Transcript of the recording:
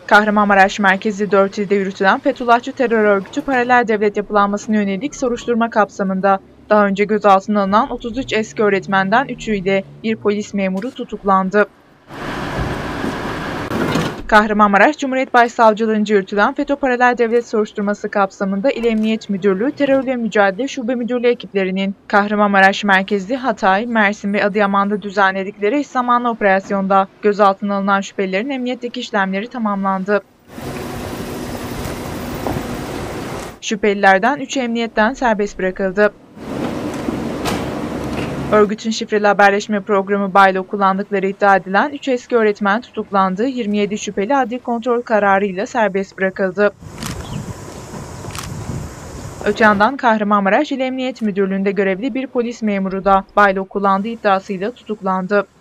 Kahramanmaraş merkezli 4 ilde yürütülen Fethullahçı terör örgütü paralel devlet yapılanmasına yönelik soruşturma kapsamında daha önce gözaltına alınan 33 eski öğretmenden 3'ü ile bir polis memuru tutuklandı. Kahramanmaraş Cumhuriyet Başsavcılığınca yürütülen FETÖ paralel devlet soruşturması kapsamında İl Emniyet Müdürlüğü Terörle Mücadele Şube Müdürlüğü ekiplerinin Kahramanmaraş merkezli Hatay, Mersin ve Adıyaman'da düzenledikleri eş zamanlı operasyonda gözaltına alınan şüphelilerin emniyetteki işlemleri tamamlandı. Şüphelilerden 3'ü emniyetten serbest bırakıldı. Örgütün şifreli haberleşme programı Baylo kullandıkları iddia edilen 3 eski öğretmen tutuklandı, 27 şüpheli adli kontrol kararıyla serbest bırakıldı. Öte yandan Kahramanmaraş İl Emniyet Müdürlüğü'nde görevli bir polis memuru da Baylo kullandığı iddiasıyla tutuklandı.